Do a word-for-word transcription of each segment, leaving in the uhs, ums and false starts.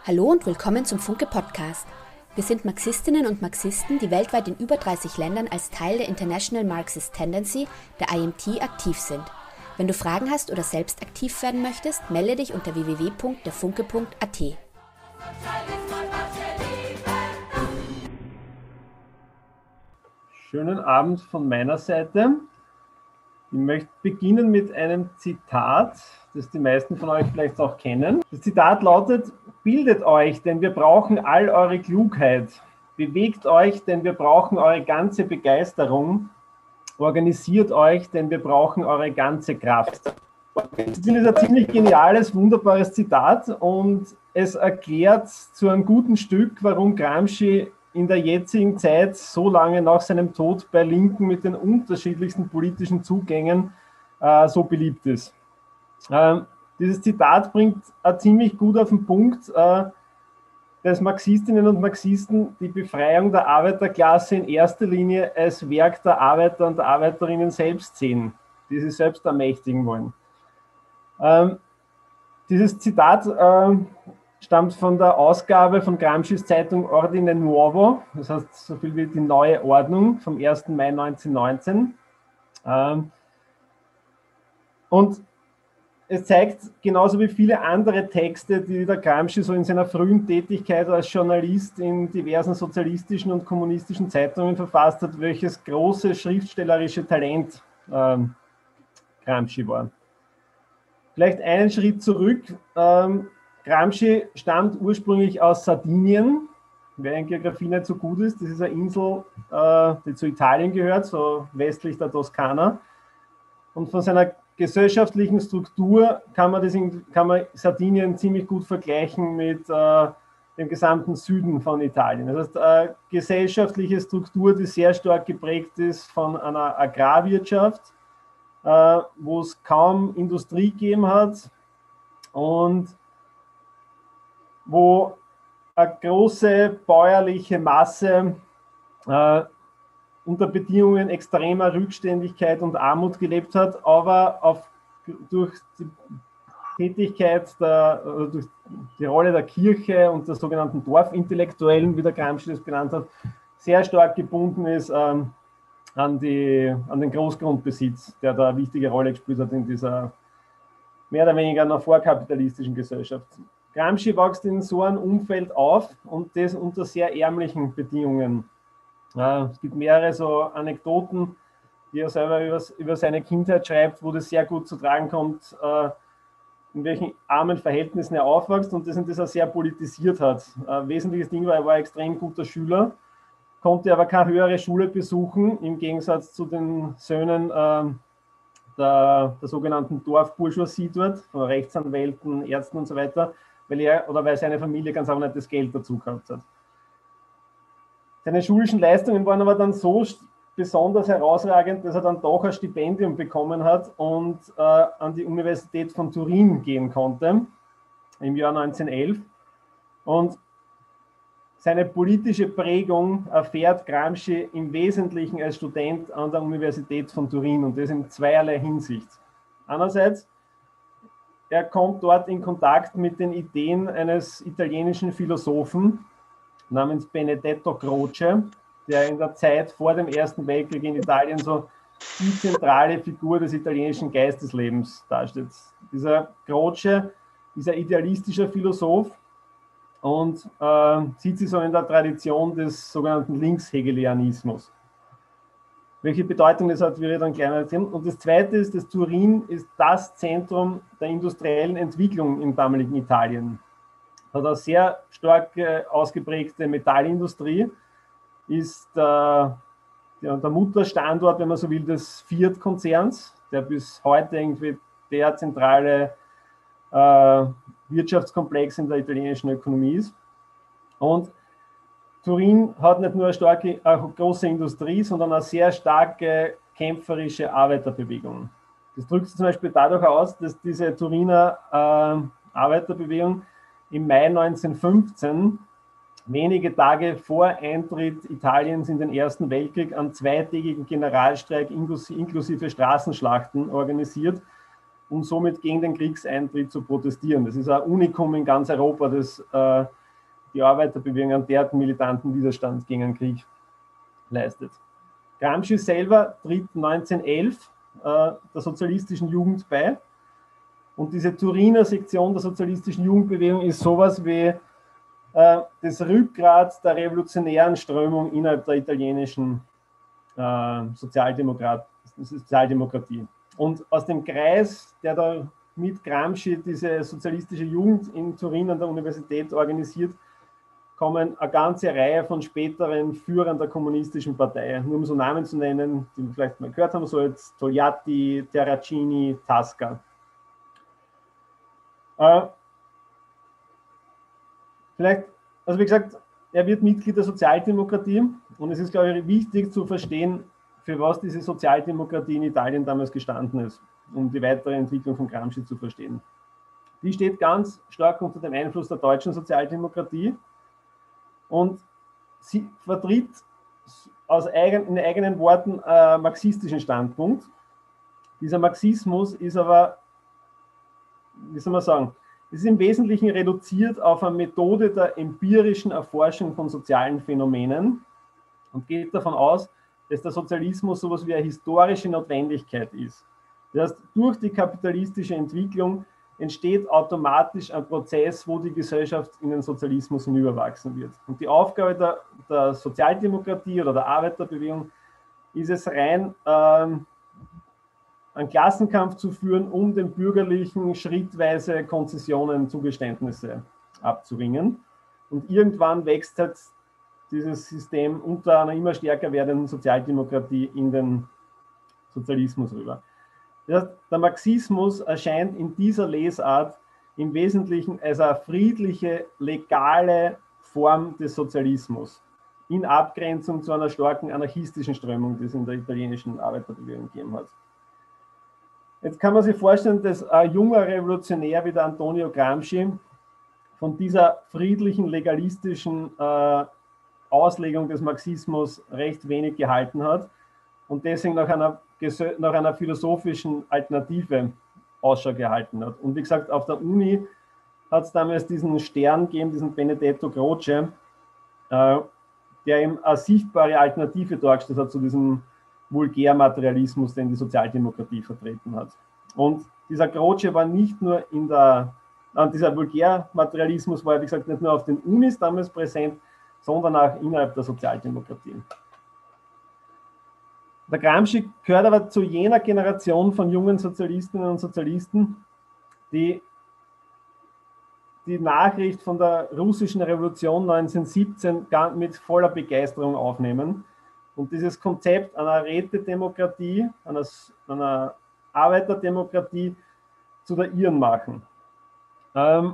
Hallo und willkommen zum Funke Podcast. Wir sind Marxistinnen und Marxisten, die weltweit in über dreißig Ländern als Teil der International Marxist Tendency, der I M T, aktiv sind. Wenn du Fragen hast oder selbst aktiv werden möchtest, melde dich unter w w w punkt der funke punkt a t. Schönen Abend von meiner Seite. Ich möchte beginnen mit einem Zitat, das die meisten von euch vielleicht auch kennen. Das Zitat lautet: Bildet euch, denn wir brauchen all eure Klugheit. Bewegt euch, denn wir brauchen eure ganze Begeisterung. Organisiert euch, denn wir brauchen eure ganze Kraft. Das ist ein ziemlich geniales, wunderbares Zitat und es erklärt zu einem guten Stück, warum Gramsci in der jetzigen Zeit so lange nach seinem Tod bei Linken mit den unterschiedlichsten politischen Zugängen äh, so beliebt ist. Ähm, dieses Zitat bringt äh, ziemlich gut auf den Punkt, äh, dass Marxistinnen und Marxisten die Befreiung der Arbeiterklasse in erster Linie als Werk der Arbeiter und der Arbeiterinnen selbst sehen, die sie selbst ermächtigen wollen. Ähm, dieses Zitat äh, stammt von der Ausgabe von Gramscis Zeitung Ordine Nuovo, das heißt so viel wie die neue Ordnung, vom ersten Mai neunzehnhundertneunzehn. Ähm, und es zeigt genauso wie viele andere Texte, die der Gramsci so in seiner frühen Tätigkeit als Journalist in diversen sozialistischen und kommunistischen Zeitungen verfasst hat, welches große schriftstellerische Talent ähm, Gramsci war. Vielleicht einen Schritt zurück. Ähm, Gramsci stammt ursprünglich aus Sardinien, wer in Geografie nicht so gut ist. Das ist eine Insel, äh, die zu Italien gehört, so westlich der Toskana. Und von seiner gesellschaftlichen Struktur kann man, das in, kann man Sardinien ziemlich gut vergleichen mit äh, dem gesamten Süden von Italien. Das heißt, eine gesellschaftliche Struktur, die sehr stark geprägt ist von einer Agrarwirtschaft, äh, wo es kaum Industrie gegeben hat und wo eine große bäuerliche Masse äh, unter Bedingungen extremer Rückständigkeit und Armut gelebt hat, aber auf, durch die Tätigkeit, der, durch die Rolle der Kirche und der sogenannten Dorfintellektuellen, wie der Gramsci das benannt hat, sehr stark gebunden ist ähm, an, die, an den Großgrundbesitz, der da eine wichtige Rolle gespielt hat in dieser mehr oder weniger noch vorkapitalistischen Gesellschaft. Gramsci wächst in so einem Umfeld auf und das unter sehr ärmlichen Bedingungen. Äh, es gibt mehrere so Anekdoten, die er selber über, über seine Kindheit schreibt, wo das sehr gut zu tragen kommt, äh, in welchen armen Verhältnissen er aufwächst und das, das er sehr politisiert hat. Ein wesentliches Ding war, er war ein extrem guter Schüler, konnte aber keine höhere Schule besuchen, im Gegensatz zu den Söhnen äh, der, der sogenannten Dorfbourgeoisie dort, von Rechtsanwälten, Ärzten und so weiter, weil er oder weil seine Familie ganz einfach nicht das Geld dazu gehabt hat. Seine schulischen Leistungen waren aber dann so besonders herausragend, dass er dann doch ein Stipendium bekommen hat und äh, an die Universität von Turin gehen konnte im Jahr neunzehnhundertelf. Und seine politische Prägung erfährt Gramsci im Wesentlichen als Student an der Universität von Turin und das in zweierlei Hinsicht. Einerseits, er kommt dort in Kontakt mit den Ideen eines italienischen Philosophen namens Benedetto Croce, der in der Zeit vor dem Ersten Weltkrieg in Italien so die zentrale Figur des italienischen Geisteslebens darstellt. Dieser Croce ist ein idealistischer Philosoph und äh, sieht sich so in der Tradition des sogenannten Linkshegelianismus. Welche Bedeutung das hat, wird dann gleich erzählen. Und das Zweite ist, dass Turin ist das Zentrum der industriellen Entwicklung im damaligen Italien. Es hat eine sehr stark äh, ausgeprägte Metallindustrie, ist äh, der, der Mutterstandort, wenn man so will, des Fiat-Konzerns, der bis heute irgendwie der zentrale äh, Wirtschaftskomplex in der italienischen Ökonomie ist. Und Turin hat nicht nur eine starke, eine große Industrie, sondern eine sehr starke kämpferische Arbeiterbewegung. Das drückt sich zum Beispiel dadurch aus, dass diese Turiner äh, Arbeiterbewegung im Mai neunzehnhundertfünfzehn, wenige Tage vor Eintritt Italiens in den Ersten Weltkrieg, einen zweitägigen Generalstreik inklusive Straßenschlachten organisiert, um somit gegen den Kriegseintritt zu protestieren. Das ist ein Unikum in ganz Europa, das äh, die Arbeiterbewegung einen derart militanten Widerstand gegen den Krieg leistet. Gramsci selber tritt neunzehnhundertelf äh, der sozialistischen Jugend bei. Und diese Turiner Sektion der sozialistischen Jugendbewegung ist sowas wie äh, das Rückgrat der revolutionären Strömung innerhalb der italienischen äh, Sozialdemokrat Sozialdemokratie. Und aus dem Kreis, der da mit Gramsci diese sozialistische Jugend in Turin an der Universität organisiert, kommen eine ganze Reihe von späteren Führern der kommunistischen Partei, nur um so Namen zu nennen, die wir vielleicht mal gehört haben, so jetzt Togliatti, Terracini, Tasca. Äh, vielleicht, also wie gesagt, er wird Mitglied der Sozialdemokratie und es ist, glaube ich, wichtig zu verstehen, für was diese Sozialdemokratie in Italien damals gestanden ist, um die weitere Entwicklung von Gramsci zu verstehen. Die steht ganz stark unter dem Einfluss der deutschen Sozialdemokratie und sie vertritt aus eigen, in eigenen Worten äh, marxistischen Standpunkt. Dieser Marxismus ist aber, wie soll man sagen, ist im Wesentlichen reduziert auf eine Methode der empirischen Erforschung von sozialen Phänomenen und geht davon aus, dass der Sozialismus so etwas wie eine historische Notwendigkeit ist. Das heißt, durch die kapitalistische Entwicklung entsteht automatisch ein Prozess, wo die Gesellschaft in den Sozialismus hinüberwachsen wird. Und die Aufgabe der, der Sozialdemokratie oder der Arbeiterbewegung ist es rein, ähm, einen Klassenkampf zu führen, um den Bürgerlichen schrittweise Konzessionen, Zugeständnisse abzuringen. Und irgendwann wächst halt dieses System unter einer immer stärker werdenden Sozialdemokratie in den Sozialismus rüber. Das heißt, der Marxismus erscheint in dieser Lesart im Wesentlichen als eine friedliche, legale Form des Sozialismus, in Abgrenzung zu einer starken anarchistischen Strömung, die es in der italienischen Arbeiterbewegung gegeben hat. Jetzt kann man sich vorstellen, dass ein junger Revolutionär wie der Antonio Gramsci von dieser friedlichen, legalistischen äh, Auslegung des Marxismus recht wenig gehalten hat und deswegen nach einer, nach einer philosophischen Alternative Ausschau gehalten hat. Und wie gesagt, auf der Uni hat es damals diesen Stern gegeben, diesen Benedetto Croce, äh, der ihm eine sichtbare Alternative dargestellt hat zu diesem Vulgärmaterialismus, den die Sozialdemokratie vertreten hat. Und dieser Croce war nicht nur in der, äh, dieser Vulgärmaterialismus war, wie gesagt, nicht nur auf den Unis damals präsent, sondern auch innerhalb der Sozialdemokratie. Der Gramsci gehört aber zu jener Generation von jungen Sozialistinnen und Sozialisten, die die Nachricht von der russischen Revolution neunzehnhundertsiebzehn mit voller Begeisterung aufnehmen und dieses Konzept einer Rätedemokratie, einer, einer Arbeiterdemokratie zu der ihren machen. Ähm,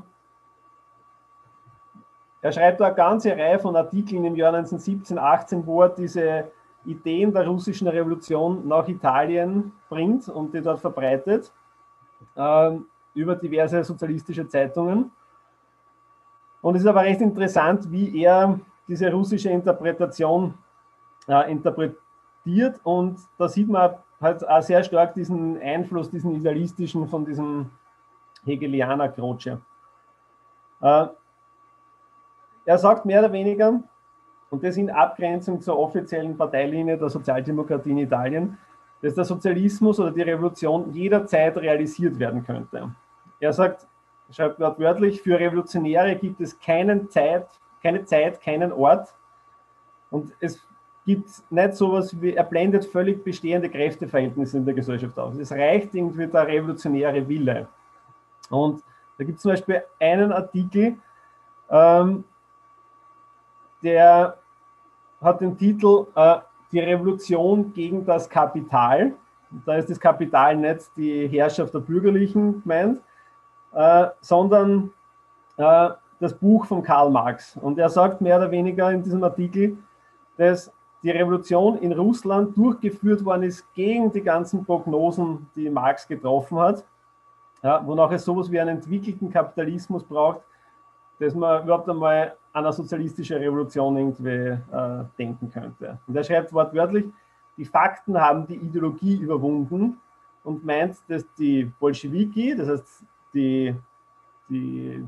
Er schreibt da eine ganze Reihe von Artikeln im Jahr neunzehnhundertsiebzehn, achtzehn, wo er diese Ideen der russischen Revolution nach Italien bringt und die dort verbreitet, äh, über diverse sozialistische Zeitungen. Und es ist aber recht interessant, wie er diese russische Interpretation äh, interpretiert. Und da sieht man halt auch sehr stark diesen Einfluss, diesen idealistischen von diesem Hegelianer Croce. Äh, Er sagt mehr oder weniger, und das in Abgrenzung zur offiziellen Parteilinie der Sozialdemokratie in Italien, dass der Sozialismus oder die Revolution jederzeit realisiert werden könnte. Er sagt, schreibt wortwörtlich, für Revolutionäre gibt es keinen Zeit, keine Zeit, keinen Ort und es gibt nicht sowas wie, er blendet völlig bestehende Kräfteverhältnisse in der Gesellschaft aus. Es reicht irgendwie der revolutionäre Wille. Und da gibt es zum Beispiel einen Artikel, ähm, der hat den Titel äh, Die Revolution gegen das Kapital. Da ist das Kapital nicht die Herrschaft der Bürgerlichen gemeint, äh, sondern äh, das Buch von Karl Marx. Und er sagt mehr oder weniger in diesem Artikel, dass die Revolution in Russland durchgeführt worden ist gegen die ganzen Prognosen, die Marx getroffen hat, ja, wonach es sowas wie einen entwickelten Kapitalismus braucht, dass man überhaupt einmal an eine sozialistische Revolution irgendwie äh, denken könnte. Und er schreibt wortwörtlich, die Fakten haben die Ideologie überwunden und meint, dass die Bolschewiki, das heißt die, die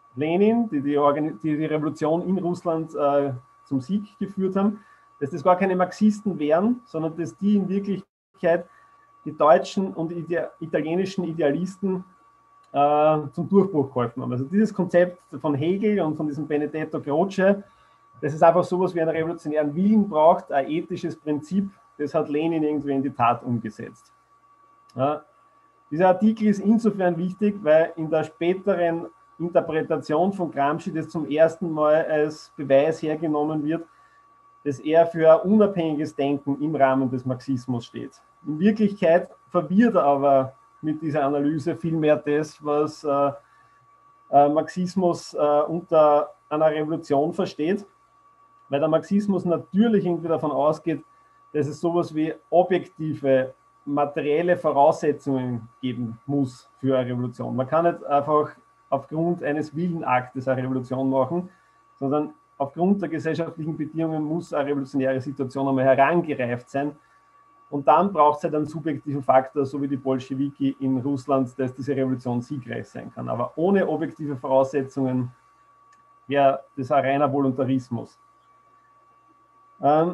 Lenin, die die, die, die Revolution in Russland äh, zum Sieg geführt haben, dass das gar keine Marxisten wären, sondern dass die in Wirklichkeit die deutschen und ide italienischen Idealisten äh, zum Durchbruch geholfen haben. Also dieses Konzept von Hegel und von diesem Benedetto Croce, dass es einfach sowas wie einen revolutionären Willen braucht, ein ethisches Prinzip, das hat Lenin irgendwie in die Tat umgesetzt. Ja, dieser Artikel ist insofern wichtig, weil in der späteren Interpretation von Gramsci das zum ersten Mal als Beweis hergenommen wird, dass er für ein unabhängiges Denken im Rahmen des Marxismus steht. In Wirklichkeit verwirrt er aber mit dieser Analyse vielmehr das, was äh, äh, Marxismus äh, unter einer Revolution versteht, weil der Marxismus natürlich irgendwie davon ausgeht, dass es sowas wie objektive, materielle Voraussetzungen geben muss für eine Revolution. Man kann nicht einfach aufgrund eines Willenaktes eine Revolution machen, sondern aufgrund der gesellschaftlichen Bedingungen muss eine revolutionäre Situation einmal herangereift sein. Und dann braucht es halt einen subjektiven Faktor, so wie die Bolschewiki in Russland, dass diese Revolution siegreich sein kann. Aber ohne objektive Voraussetzungen wäre das ein reiner Voluntarismus. Ähm,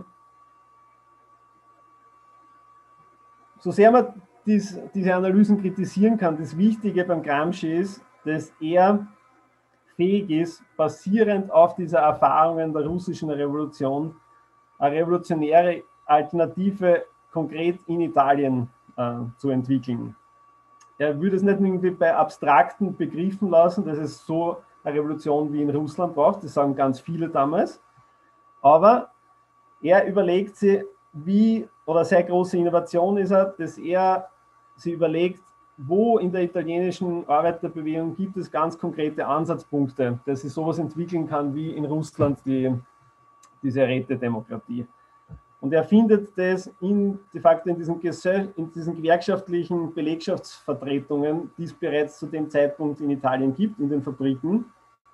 so sehr man dies, diese Analysen kritisieren kann, das Wichtige beim Gramsci ist, dass er fähig ist, basierend auf dieser Erfahrungen der russischen Revolution, eine revolutionäre Alternative konkret in Italien äh, zu entwickeln. Er würde es nicht irgendwie bei abstrakten Begriffen lassen, dass es so eine Revolution wie in Russland braucht, das sagen ganz viele damals, aber er überlegt sich, wie, oder sehr große Innovation ist er, dass er sich überlegt, wo in der italienischen Arbeiterbewegung gibt es ganz konkrete Ansatzpunkte, dass sie sowas entwickeln kann wie in Russland die, diese Rätedemokratie. Und er findet das in, de facto in diesen, in diesen gewerkschaftlichen Belegschaftsvertretungen, die es bereits zu dem Zeitpunkt in Italien gibt, in den Fabriken.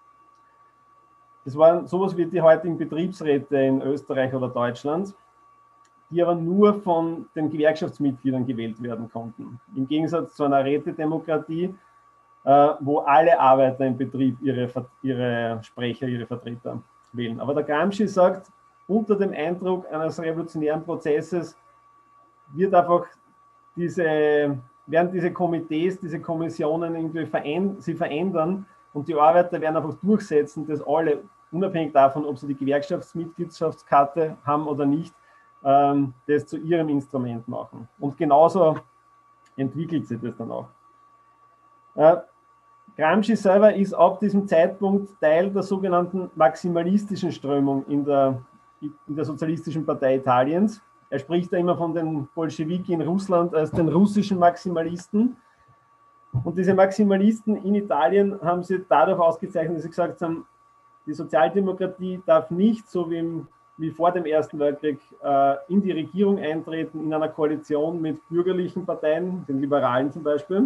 Das waren sowas wie die heutigen Betriebsräte in Österreich oder Deutschland, die aber nur von den Gewerkschaftsmitgliedern gewählt werden konnten. Im Gegensatz zu einer Rätedemokratie, äh, wo alle Arbeiter im Betrieb ihre, ihre Sprecher, ihre Vertreter wählen. Aber der Gramsci sagt, unter dem Eindruck eines revolutionären Prozesses wird einfach diese, werden diese Komitees, diese Kommissionen irgendwie veränd sie verändern und die Arbeiter werden einfach durchsetzen, dass alle, unabhängig davon, ob sie die Gewerkschaftsmitgliedschaftskarte haben oder nicht, ähm, das zu ihrem Instrument machen. Und genauso entwickelt sich das dann auch. Äh, Gramsci selber ist ab diesem Zeitpunkt Teil der sogenannten maximalistischen Strömung in der, in der Sozialistischen Partei Italiens. Er spricht da immer von den Bolschewiki in Russland als den russischen Maximalisten. Und diese Maximalisten in Italien haben sie dadurch ausgezeichnet, dass sie gesagt haben, die Sozialdemokratie darf nicht, so wie, im, wie vor dem Ersten Weltkrieg, äh, in die Regierung eintreten, in einer Koalition mit bürgerlichen Parteien, den Liberalen zum Beispiel.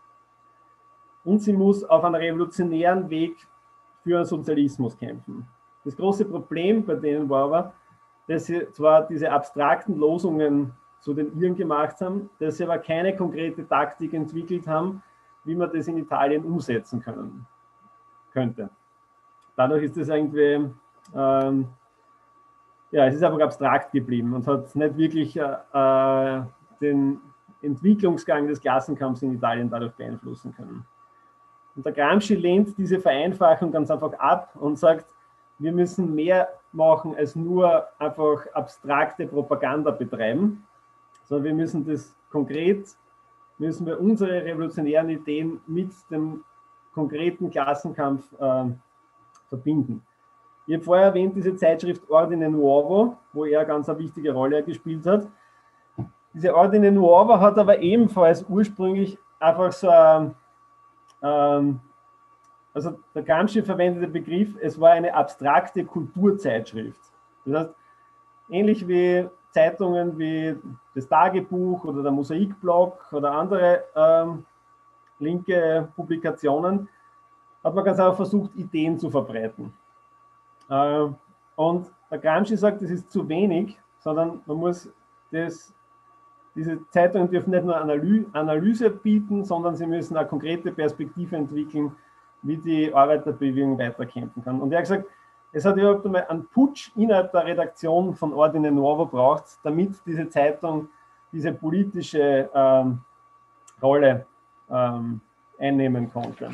Und sie muss auf einem revolutionären Weg für einen Sozialismus kämpfen. Das große Problem bei denen war aber, dass sie zwar diese abstrakten Losungen zu den ihren gemacht haben, dass sie aber keine konkrete Taktik entwickelt haben, wie man das in Italien umsetzen können, könnte. Dadurch ist es irgendwie, ähm, ja, es ist einfach abstrakt geblieben und hat nicht wirklich äh, den Entwicklungsgang des Klassenkampfs in Italien dadurch beeinflussen können. Und der Gramsci lehnt diese Vereinfachung ganz einfach ab und sagt, wir müssen mehr machen als nur einfach abstrakte Propaganda betreiben, sondern wir müssen das konkret, müssen wir unsere revolutionären Ideen mit dem konkreten Klassenkampf äh, verbinden. Ich habe vorher erwähnt, diese Zeitschrift Ordine Nuovo, wo er ganz eine wichtige Rolle gespielt hat. Diese Ordine Nuovo hat aber ebenfalls ursprünglich einfach so ein, ähm, also der Gramsci verwendete Begriff, es war eine abstrakte Kulturzeitschrift. Das heißt, ähnlich wie Zeitungen wie das Tagebuch oder der Mosaikblog oder andere ähm, linke Publikationen, hat man ganz einfach versucht, Ideen zu verbreiten. Äh, und der Gramsci sagt, das ist zu wenig, sondern man muss das, diese Zeitungen dürfen nicht nur Analy Analyse bieten, sondern sie müssen eine konkrete Perspektive entwickeln, wie die Arbeiterbewegung weiterkämpfen kann. Und er hat gesagt, es hat überhaupt einmal einen Putsch innerhalb der Redaktion von Ordine Nuovo braucht, damit diese Zeitung diese politische ähm, Rolle ähm, einnehmen konnte.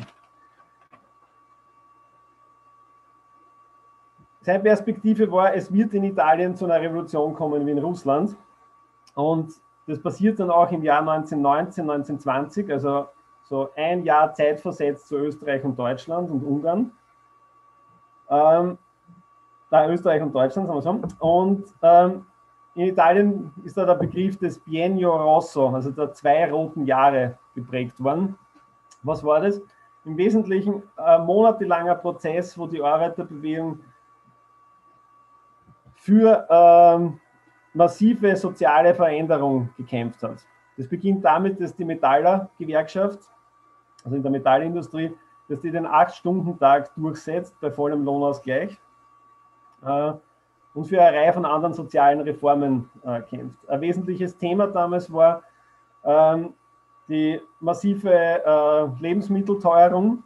Seine Perspektive war, es wird in Italien zu einer Revolution kommen wie in Russland. Und das passiert dann auch im Jahr neunzehnhundertneunzehn, neunzehnhundertzwanzig, also so ein Jahr Zeit versetzt zu Österreich und Deutschland und Ungarn. Ähm, da Österreich und Deutschland, sagen wir so. Und ähm, in Italien ist da der Begriff des Biennio Rosso, also der zwei roten Jahre, geprägt worden. Was war das? Im Wesentlichen ein monatelanger Prozess, wo die Arbeiterbewegung für ähm, massive soziale Veränderung gekämpft hat. Das beginnt damit, dass die Metaller-Gewerkschaft, also in der Metallindustrie, dass die den acht-Stunden-Tag durchsetzt bei vollem Lohnausgleich äh, und für eine Reihe von anderen sozialen Reformen äh, kämpft. Ein wesentliches Thema damals war ähm, die massive äh, Lebensmittelteuerung.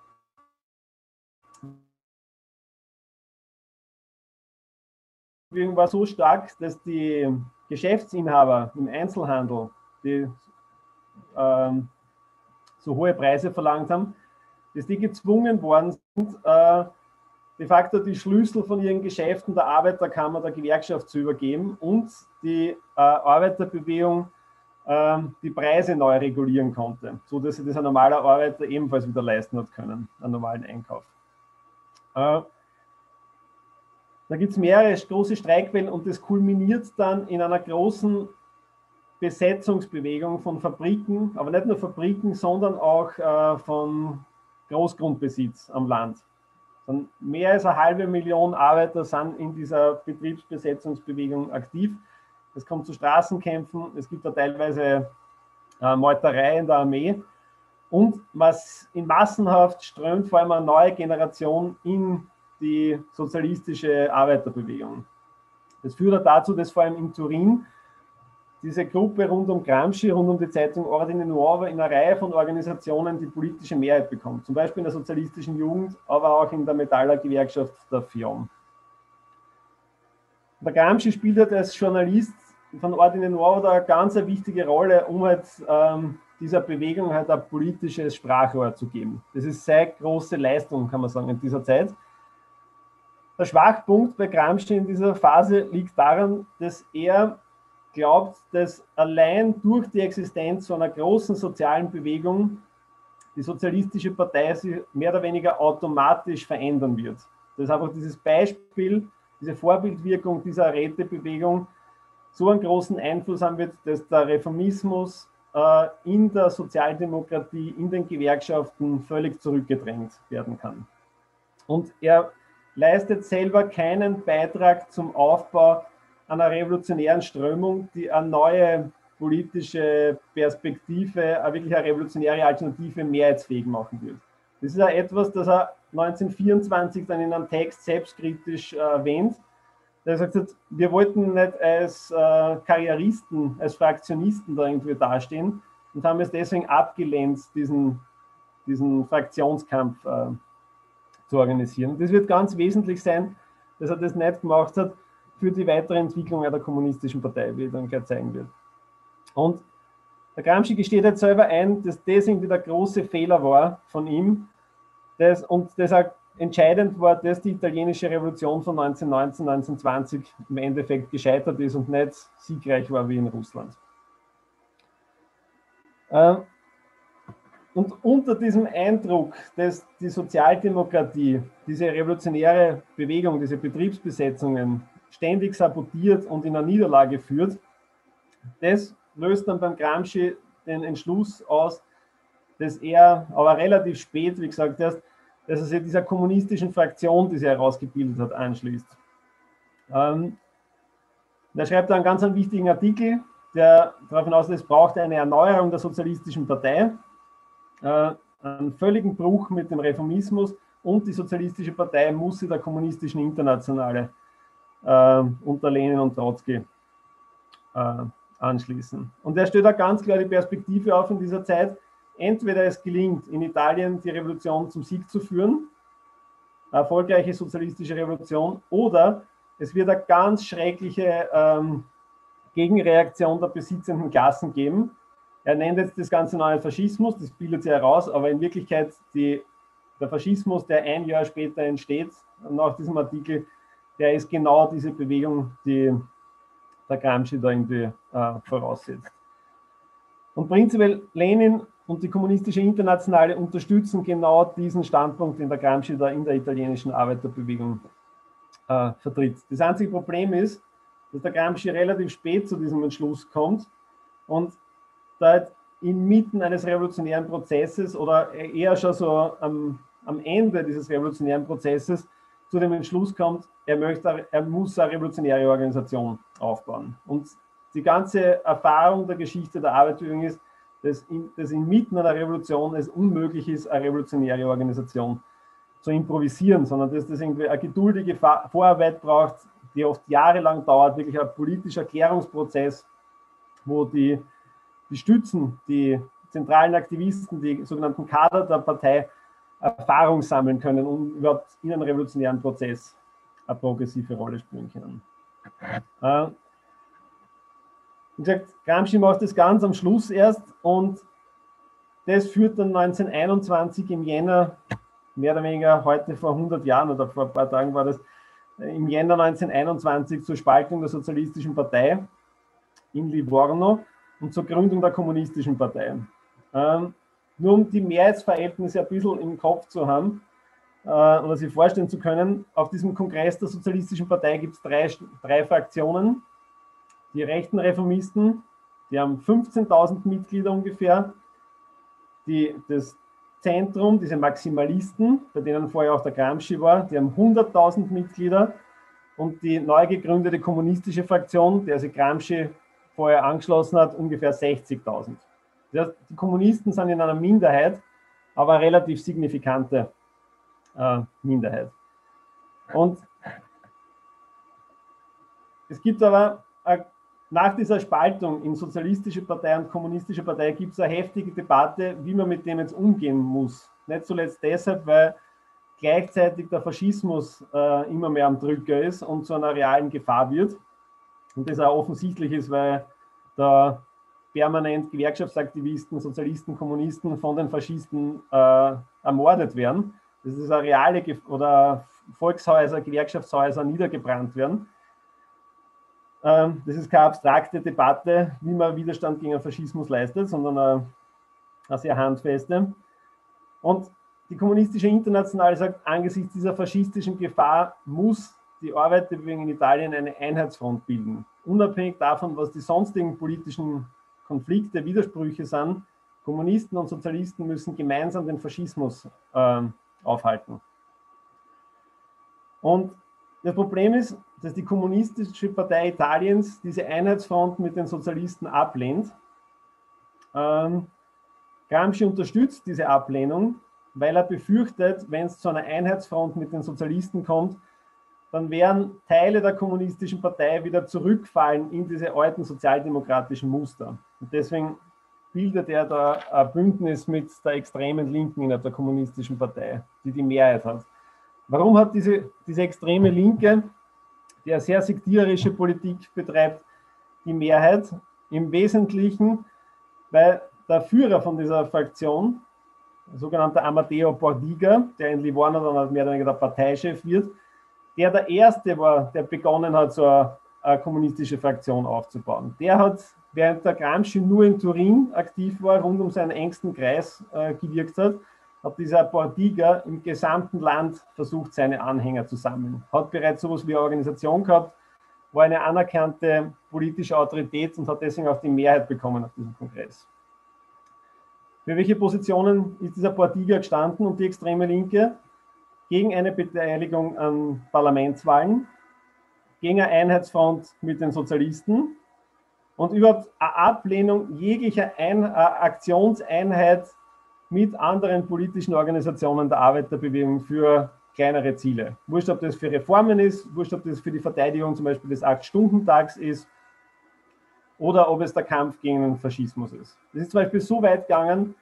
Die war so stark, dass die Geschäftsinhaber im Einzelhandel, die ähm, so hohe Preise verlangt haben, dass die gezwungen worden sind, äh, de facto die Schlüssel von ihren Geschäften der Arbeiterkammer, der Gewerkschaft zu übergeben und die äh, Arbeiterbewegung äh, die Preise neu regulieren konnte, sodass sich das ein normaler Arbeiter ebenfalls wieder leisten hat können, einen normalen Einkauf. Äh, Da gibt es mehrere große Streikwellen und das kulminiert dann in einer großen Besetzungsbewegung von Fabriken, aber nicht nur Fabriken, sondern auch äh, von Großgrundbesitz am Land. Dann mehr als eine halbe Million Arbeiter sind in dieser Betriebsbesetzungsbewegung aktiv. Es kommt zu Straßenkämpfen, es gibt da teilweise äh, Meuterei in der Armee und was in Massenhaft strömt vor allem eine neue Generation in die sozialistische Arbeiterbewegung. Das führt dazu, dass vor allem in Turin diese Gruppe rund um Gramsci, rund um die Zeitung Ordine Nuovo in einer Reihe von Organisationen die politische Mehrheit bekommt. Zum Beispiel in der sozialistischen Jugend, aber auch in der Metallergewerkschaft der Fiom. Der Gramsci spielt halt als Journalist von Ordine Nuovo da eine ganz wichtige Rolle, um halt ähm, dieser Bewegung halt ein politisches Sprachrohr zu geben. Das ist seine große Leistung, kann man sagen, in dieser Zeit. Der Schwachpunkt bei Gramsci in dieser Phase liegt daran, dass er glaubt, dass allein durch die Existenz so einer großen sozialen Bewegung die sozialistische Partei sich mehr oder weniger automatisch verändern wird. Dass einfach dieses Beispiel, diese Vorbildwirkung dieser Rätebewegung so einen großen Einfluss haben wird, dass der Reformismus äh, in der Sozialdemokratie, in den Gewerkschaften völlig zurückgedrängt werden kann. Und er leistet selber keinen Beitrag zum Aufbau einer revolutionären Strömung, die eine neue politische Perspektive, eine wirklich eine revolutionäre Alternative mehrheitsfähig machen wird. Das ist auch etwas, das er neunzehnhundertvierundzwanzig dann in einem Text selbstkritisch erwähnt. Er sagt, wir wollten nicht als äh, Karrieristen, als Fraktionisten da irgendwie dastehen und haben es deswegen abgelehnt, diesen, diesen Fraktionskampf äh, zu organisieren. Das wird ganz wesentlich sein, dass er das nicht gemacht hat für die weitere Entwicklung der kommunistischen Partei, wie er dann gleich zeigen wird. Und der Gramsci gesteht jetzt selber ein, dass das irgendwie der große Fehler war von ihm das, und das auch entscheidend war, dass die italienische Revolution von neunzehnhundertneunzehn, neunzehnhundertzwanzig im Endeffekt gescheitert ist und nicht siegreich war wie in Russland. Und unter diesem Eindruck, dass die Sozialdemokratie, diese revolutionäre Bewegung, diese Betriebsbesetzungen ständig sabotiert und in eine Niederlage führt, das löst dann beim Gramsci den Entschluss aus, dass er aber relativ spät, wie gesagt, erst, dass er sich dieser kommunistischen Fraktion, die sie herausgebildet hat, anschließt. Ähm, da schreibt er einen ganz einen wichtigen Artikel, der darauf hinaus, es braucht eine Erneuerung der sozialistischen Partei, äh, einen völligen Bruch mit dem Reformismus und die sozialistische Partei muss sich der kommunistischen Internationale äh, unter Lenin und Trotzki äh, anschließen. Und er stellt da ganz klar die Perspektive auf in dieser Zeit, entweder es gelingt, in Italien die Revolution zum Sieg zu führen, eine erfolgreiche sozialistische Revolution, oder es wird eine ganz schreckliche ähm, Gegenreaktion der besitzenden Klassen geben. Er nennt jetzt das Ganze neue Faschismus, das bildet sich heraus, aber in Wirklichkeit die, der Faschismus, der ein Jahr später entsteht, nach diesem Artikel, der ist genau diese Bewegung, die der Gramsci da irgendwie äh, voraussetzt. Und prinzipiell Lenin und die kommunistische Internationale unterstützen genau diesen Standpunkt, den der Gramsci da in der italienischen Arbeiterbewegung äh, vertritt. Das einzige Problem ist, dass der Gramsci relativ spät zu diesem Entschluss kommt und da inmitten eines revolutionären Prozesses oder eher schon so am, am Ende dieses revolutionären Prozesses zu dem Entschluss kommt, er, möchte, er muss eine revolutionäre Organisation aufbauen. Und die ganze Erfahrung der Geschichte der Arbeiterbewegung ist, dass, in, dass inmitten einer Revolution es unmöglich ist, eine revolutionäre Organisation zu improvisieren, sondern dass das irgendwie eine geduldige Vorarbeit braucht, die oft jahrelang dauert, wirklich ein politischer Klärungsprozess, wo die, die Stützen, die zentralen Aktivisten, die sogenannten Kader der Partei Erfahrung sammeln können, um überhaupt in einem revolutionären Prozess eine progressive Rolle spielen können. Äh, wie gesagt, Gramsci macht das ganz am Schluss erst und das führt dann neunzehnhunderteinundzwanzig im Jänner, mehr oder weniger heute vor hundert Jahren oder vor ein paar Tagen war das, im Jänner neunzehnhunderteinundzwanzig zur Spaltung der Sozialistischen Partei in Livorno und zur Gründung der Kommunistischen Partei. Ähm, nur um die Mehrheitsverhältnisse ein bisschen im Kopf zu haben äh, oder sich vorstellen zu können, auf diesem Kongress der Sozialistischen Partei gibt es drei, drei Fraktionen. Die rechten Reformisten, die haben fünfzehntausend Mitglieder ungefähr. Die, das Zentrum, diese Maximalisten, bei denen vorher auch der Gramsci war, die haben hunderttausend Mitglieder. Und die neu gegründete kommunistische Fraktion, der sich Gramsci vorher angeschlossen hat, ungefähr sechzigtausend. Das heißt, die Kommunisten sind in einer Minderheit, aber eine relativ signifikante äh, Minderheit. Und es gibt aber, äh, nach dieser Spaltung in sozialistische Partei und kommunistische Partei, gibt es eine heftige Debatte, wie man mit dem jetzt umgehen muss. Nicht zuletzt deshalb, weil gleichzeitig der Faschismus äh, immer mehr am Drücker ist und zu einer realen Gefahr wird. Und das auch offensichtlich ist, weil da permanent Gewerkschaftsaktivisten, Sozialisten, Kommunisten von den Faschisten äh, ermordet werden. Das ist eine reale Gef- oder Volkshäuser, Gewerkschaftshäuser niedergebrannt werden. Ähm, das ist keine abstrakte Debatte, wie man Widerstand gegen den Faschismus leistet, sondern eine, eine sehr handfeste. Und die kommunistische Internationale sagt, angesichts dieser faschistischen Gefahr muss die Arbeiterbewegung in Italien eine Einheitsfront bilden. Unabhängig davon, was die sonstigen politischen Konflikte, Widersprüche sind, Kommunisten und Sozialisten müssen gemeinsam den Faschismus äh, aufhalten. Und das Problem ist, dass die Kommunistische Partei Italiens diese Einheitsfront mit den Sozialisten ablehnt. Ähm, Gramsci unterstützt diese Ablehnung, weil er befürchtet, wenn es zu einer Einheitsfront mit den Sozialisten kommt, dann werden Teile der Kommunistischen Partei wieder zurückfallen in diese alten sozialdemokratischen Muster. Und deswegen bildet er da ein Bündnis mit der extremen Linken innerhalb der Kommunistischen Partei, die die Mehrheit hat. Warum hat diese, diese extreme Linke, die eine sehr sektierische Politik betreibt, die Mehrheit? Im Wesentlichen, weil der Führer von dieser Fraktion, der sogenannte Amadeo Bordiga, der in Livorno dann mehr oder weniger der Parteichef wird, der der Erste war, der begonnen hat, so eine, eine kommunistische Fraktion aufzubauen. Der hat, während der Gramsci nur in Turin aktiv war, rund um seinen engsten Kreis äh, gewirkt hat, hat dieser Bordiga im gesamten Land versucht, seine Anhänger zu sammeln. Hat bereits sowas wie eine Organisation gehabt, war eine anerkannte politische Autorität und hat deswegen auch die Mehrheit bekommen auf diesem Kongress. Für welche Positionen ist dieser Bordiga gestanden und die extreme Linke? Gegen eine Beteiligung an Parlamentswahlen, gegen eine Einheitsfront mit den Sozialisten und überhaupt eine Ablehnung jeglicher Ein- Aktionseinheit mit anderen politischen Organisationen der Arbeiterbewegung für kleinere Ziele. Wurscht, ob das für Reformen ist, wurscht, ob das für die Verteidigung zum Beispiel des Acht-Stunden-Tags ist oder ob es der Kampf gegen den Faschismus ist. Das ist zum Beispiel so weit gegangen,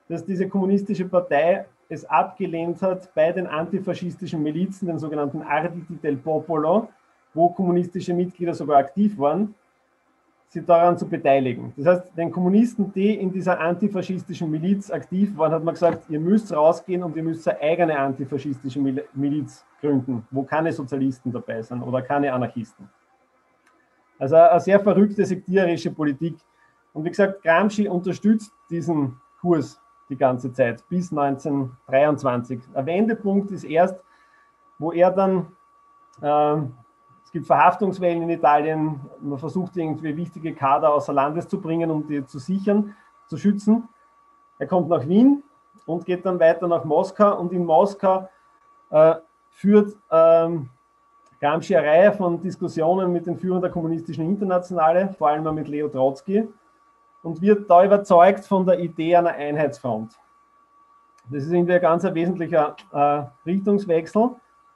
dass diese kommunistische Partei es abgelehnt hat, bei den antifaschistischen Milizen, den sogenannten Arditi del Popolo, wo kommunistische Mitglieder sogar aktiv waren, sich daran zu beteiligen. Das heißt, den Kommunisten, die in dieser antifaschistischen Miliz aktiv waren, hat man gesagt, ihr müsst rausgehen und ihr müsst eine eigene antifaschistische Miliz gründen, wo keine Sozialisten dabei sind oder keine Anarchisten. Also eine sehr verrückte sektiererische Politik. Und wie gesagt, Gramsci unterstützt diesen Kurs die ganze Zeit bis neunzehnhundertdreiundzwanzig. Ein Wendepunkt ist erst, wo er dann, äh, es gibt Verhaftungswellen in Italien, man versucht irgendwie wichtige Kader außer Landes zu bringen, um die zu sichern, zu schützen. Er kommt nach Wien und geht dann weiter nach Moskau und in Moskau äh, führt ähm, Gramsci eine Reihe von Diskussionen mit den Führern der kommunistischen Internationale, vor allem mit Leo Trotzki, und wird da überzeugt von der Idee einer Einheitsfront. Das ist irgendwie ein ganz ein wesentlicher äh, Richtungswechsel.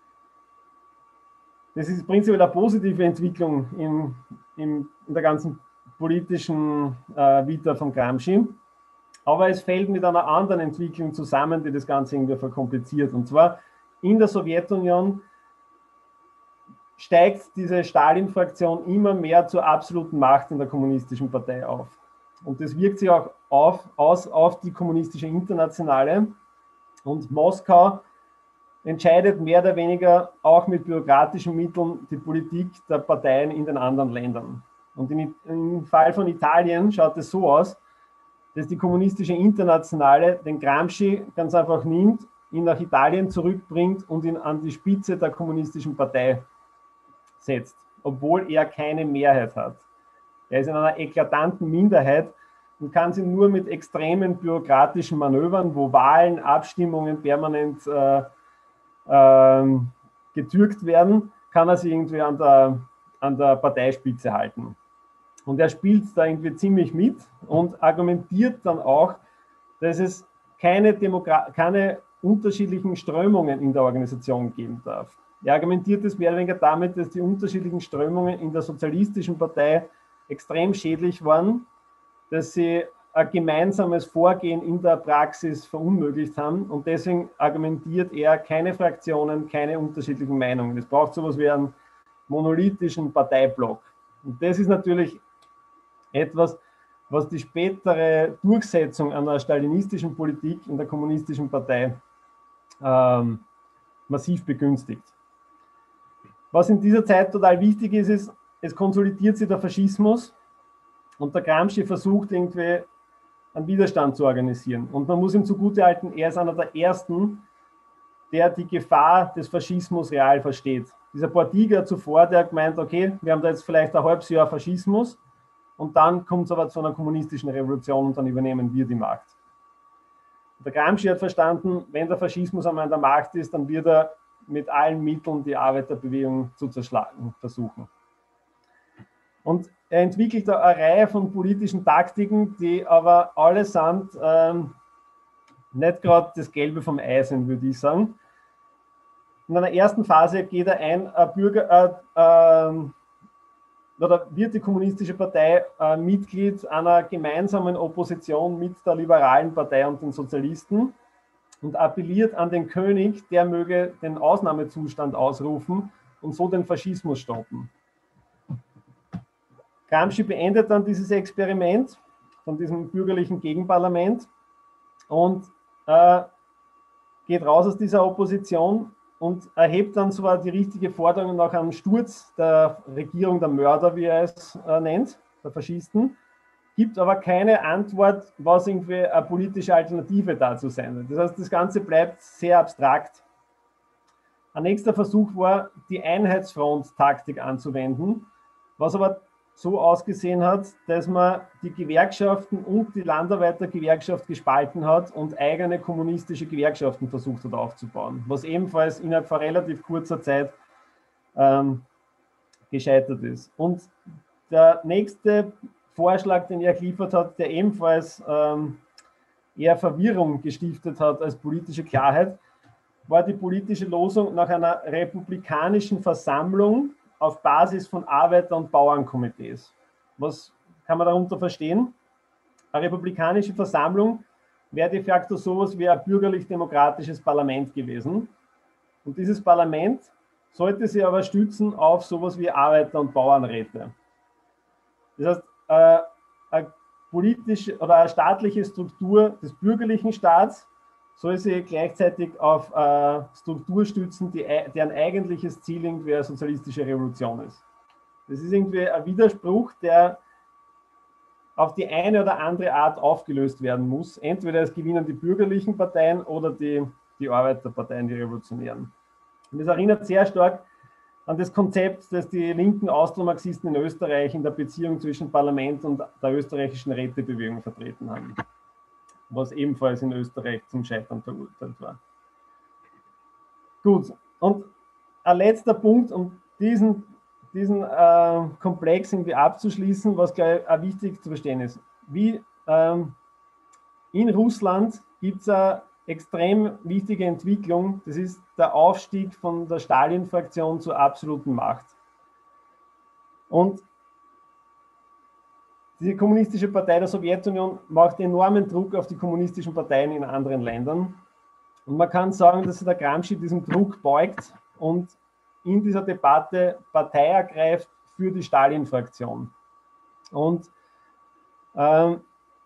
Das ist prinzipiell eine positive Entwicklung in, in, in der ganzen politischen äh, Vita von Gramsci. Aber es fällt mit einer anderen Entwicklung zusammen, die das Ganze irgendwie verkompliziert. Und zwar in der Sowjetunion steigt diese Stalin-Fraktion immer mehr zur absoluten Macht in der kommunistischen Partei auf. Und das wirkt sich auch auf, aus auf die kommunistische Internationale. Und Moskau entscheidet mehr oder weniger auch mit bürokratischen Mitteln die Politik der Parteien in den anderen Ländern. Und in, im Fall von Italien schaut es so aus, dass die kommunistische Internationale den Gramsci ganz einfach nimmt, ihn nach Italien zurückbringt und ihn an die Spitze der kommunistischen Partei setzt, obwohl er keine Mehrheit hat. Er ist in einer eklatanten Minderheit und kann sie nur mit extremen bürokratischen Manövern, wo Wahlen, Abstimmungen permanent äh, äh, getürkt werden, kann er sie irgendwie an der, an der Parteispitze halten. Und er spielt da irgendwie ziemlich mit und argumentiert dann auch, dass es keine, Demokra- keine unterschiedlichen Strömungen in der Organisation geben darf. Er argumentiert es mehr oder weniger damit, dass die unterschiedlichen Strömungen in der sozialistischen Partei extrem schädlich waren, dass sie ein gemeinsames Vorgehen in der Praxis verunmöglicht haben und deswegen argumentiert er keine Fraktionen, keine unterschiedlichen Meinungen. Es braucht sowas wie einen monolithischen Parteiblock. Und das ist natürlich etwas, was die spätere Durchsetzung einer stalinistischen Politik in der kommunistischen Partei ähm, massiv begünstigt. Was in dieser Zeit total wichtig ist, ist, es konsolidiert sich der Faschismus und der Gramsci versucht irgendwie einen Widerstand zu organisieren. Und man muss ihm zugutehalten, er ist einer der Ersten, der die Gefahr des Faschismus real versteht. Dieser Portiger zuvor, der hat gemeint, okay, wir haben da jetzt vielleicht ein halbes Jahr Faschismus und dann kommt es aber zu einer kommunistischen Revolution und dann übernehmen wir die Macht. Der Gramsci hat verstanden, wenn der Faschismus einmal an der Macht ist, dann wird er mit allen Mitteln die Arbeiterbewegung zu zerschlagen versuchen. Und er entwickelt eine Reihe von politischen Taktiken, die aber allesamt ähm, nicht gerade das Gelbe vom Ei sind, würde ich sagen. In einer ersten Phase geht er ein, ein Bürger, äh, äh, oder wird die Kommunistische Partei äh, Mitglied einer gemeinsamen Opposition mit der Liberalen Partei und den Sozialisten und appelliert an den König, der möge den Ausnahmezustand ausrufen und so den Faschismus stoppen. Gramsci beendet dann dieses Experiment von diesem bürgerlichen Gegenparlament und äh, geht raus aus dieser Opposition und erhebt dann zwar die richtige Forderung nach einem Sturz der Regierung der Mörder, wie er es äh, nennt, der Faschisten, gibt aber keine Antwort, was irgendwie eine politische Alternative dazu sein wird. Das heißt, das Ganze bleibt sehr abstrakt. Ein nächster Versuch war, die Einheitsfront-Taktik anzuwenden, was aber so ausgesehen hat, dass man die Gewerkschaften und die Landarbeitergewerkschaft gespalten hat und eigene kommunistische Gewerkschaften versucht hat aufzubauen, was ebenfalls innerhalb von relativ kurzer Zeit ähm, gescheitert ist. Und der nächste Vorschlag, den er geliefert hat, der ebenfalls ähm, eher Verwirrung gestiftet hat als politische Klarheit, war die politische Losung nach einer republikanischen Versammlung auf Basis von Arbeiter- und Bauernkomitees. Was kann man darunter verstehen? Eine republikanische Versammlung wäre de facto sowas wie ein bürgerlich-demokratisches Parlament gewesen. Und dieses Parlament sollte sich aber stützen auf sowas wie Arbeiter- und Bauernräte. Das heißt, äh, eine politische oder eine staatliche Struktur des bürgerlichen Staats soll sich gleichzeitig auf äh, Struktur stützen, die, deren eigentliches Ziel irgendwie eine sozialistische Revolution ist. Das ist irgendwie ein Widerspruch, der auf die eine oder andere Art aufgelöst werden muss. Entweder es gewinnen die bürgerlichen Parteien oder die, die Arbeiterparteien, die Revolutionären. Und das erinnert sehr stark an das Konzept, das die linken Austromarxisten in Österreich in der Beziehung zwischen Parlament und der österreichischen Rätebewegung vertreten haben, was ebenfalls in Österreich zum Scheitern verurteilt war. Gut, und ein letzter Punkt, um diesen, diesen äh, Komplex irgendwie abzuschließen, was gleich auch wichtig zu verstehen ist. Wie ähm, in Russland gibt es eine extrem wichtige Entwicklung, das ist der Aufstieg von der Stalin-Fraktion zur absoluten Macht. Und die Kommunistische Partei der Sowjetunion macht enormen Druck auf die kommunistischen Parteien in anderen Ländern. Und man kann sagen, dass der Gramsci diesem Druck beugt und in dieser Debatte Partei ergreift für die Stalin-Fraktion. Und ähm,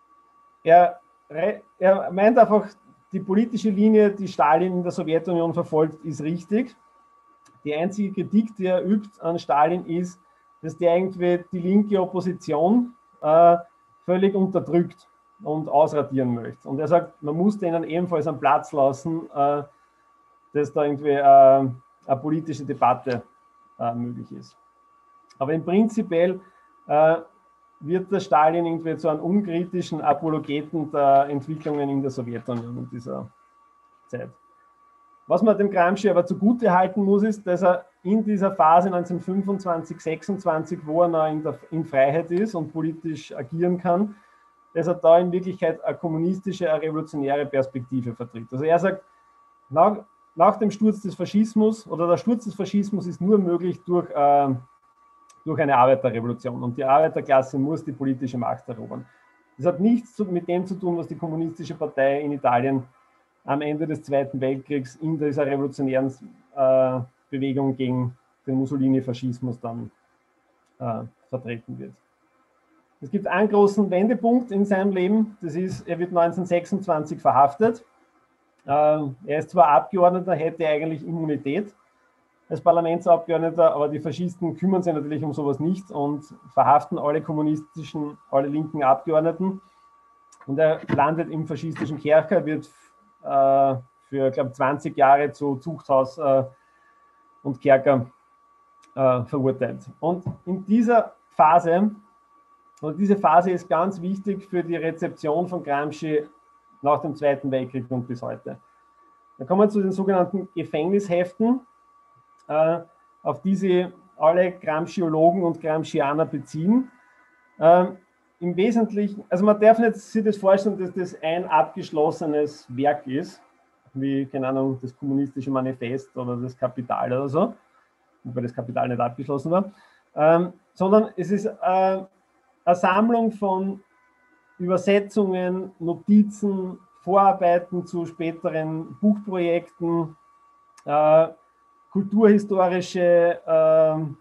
er, er meint einfach, die politische Linie, die Stalin in der Sowjetunion verfolgt, ist richtig. Die einzige Kritik, die er übt an Stalin, ist, dass der irgendwie die linke Opposition äh, völlig unterdrückt und ausradieren möchte. Und er sagt, man muss denen ebenfalls einen Platz lassen, äh, dass da irgendwie äh, eine politische Debatte äh, möglich ist. Aber im Prinzipiell äh, wird der Stalin irgendwie zu einem unkritischen Apologeten der Entwicklungen in der Sowjetunion in dieser Zeit. Was man dem Gramsci aber zugute halten muss, ist, dass er in dieser Phase neunzehnhundertfünfundzwanzig, sechsundzwanzig, wo er noch in, der, in Freiheit ist und politisch agieren kann, dass er da in Wirklichkeit eine kommunistische, eine revolutionäre Perspektive vertritt. Also er sagt, nach, nach dem Sturz des Faschismus oder der Sturz des Faschismus ist nur möglich durch äh, durch eine Arbeiterrevolution. Und die Arbeiterklasse muss die politische Macht erobern. Das hat nichts mit dem zu tun, was die Kommunistische Partei in Italien am Ende des Zweiten Weltkriegs in dieser revolutionären äh, Bewegung gegen den Mussolini-Faschismus dann äh, vertreten wird. Es gibt einen großen Wendepunkt in seinem Leben, das ist, er wird neunzehnhundertsechsundzwanzig verhaftet. Äh, er ist zwar Abgeordneter, hätte eigentlich Immunität als Parlamentsabgeordneter, aber die Faschisten kümmern sich natürlich um sowas nicht und verhaften alle kommunistischen, alle linken Abgeordneten. Und er landet im faschistischen Kerker, wird äh, für, glaube ich, zwanzig Jahre zu Zuchthaus äh, und Kerker äh, verurteilt. Und in dieser Phase, und diese Phase ist ganz wichtig für die Rezeption von Gramsci nach dem Zweiten Weltkrieg und bis heute. Dann kommen wir zu den sogenannten Gefängnisheften, auf die sie alle Gramsciologen und Gramscianer beziehen. Ähm, Im Wesentlichen, also man darf nicht sich das vorstellen, dass das ein abgeschlossenes Werk ist, wie, keine Ahnung, das Kommunistische Manifest oder das Kapital oder so, wobei das Kapital nicht abgeschlossen war, ähm, sondern es ist äh, eine Sammlung von Übersetzungen, Notizen, Vorarbeiten zu späteren Buchprojekten, äh, kulturhistorische ähm,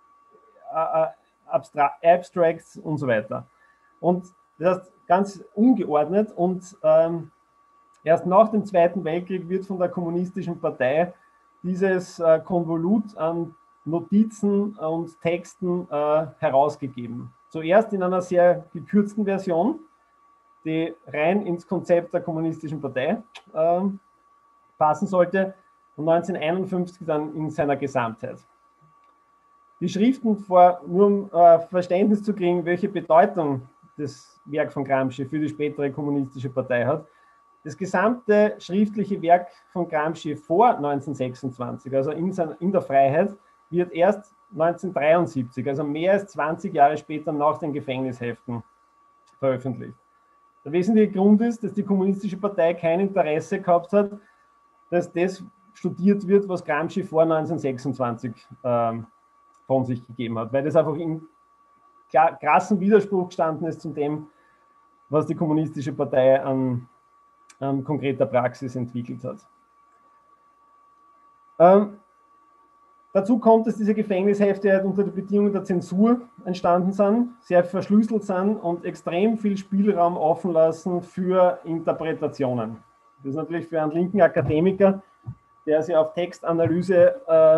Abstracts und so weiter. Und das heißt, ganz ungeordnet und ähm, erst nach dem Zweiten Weltkrieg wird von der Kommunistischen Partei dieses äh, Konvolut an Notizen und Texten äh, herausgegeben. Zuerst in einer sehr gekürzten Version, die rein ins Konzept der Kommunistischen Partei äh, passen sollte, und neunzehnhunderteinundfünfzig dann in seiner Gesamtheit. Die Schriften, vor, nur um äh, Verständnis zu kriegen, welche Bedeutung das Werk von Gramsci für die spätere Kommunistische Partei hat. Das gesamte schriftliche Werk von Gramsci vor neunzehnhundertsechsundzwanzig, also in, sein, in der Freiheit, wird erst neunzehnhundertdreiundsiebzig, also mehr als zwanzig Jahre später nach den Gefängnisheften, veröffentlicht. Der wesentliche Grund ist, dass die Kommunistische Partei kein Interesse gehabt hat, dass das studiert wird, was Gramsci vor neunzehnhundertsechsundzwanzig ähm, von sich gegeben hat, weil das einfach in krassen Widerspruch gestanden ist zu dem, was die Kommunistische Partei an ähm, konkreter Praxis entwickelt hat. Ähm, dazu kommt, dass diese Gefängnishefte halt unter den Bedingungen der Zensur entstanden sind, sehr verschlüsselt sind und extrem viel Spielraum offen lassen für Interpretationen. Das ist natürlich für einen linken Akademiker, der sich auf Textanalyse äh,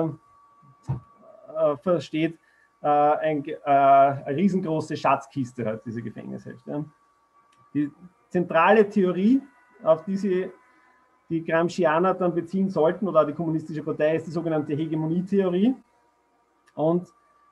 äh, versteht, äh, ein, äh, eine riesengroße Schatzkiste hat, diese Gefängnishefte. Die zentrale Theorie, auf die sie die Gramscianer dann beziehen sollten, oder die Kommunistische Partei, ist die sogenannte Hegemonietheorie. Und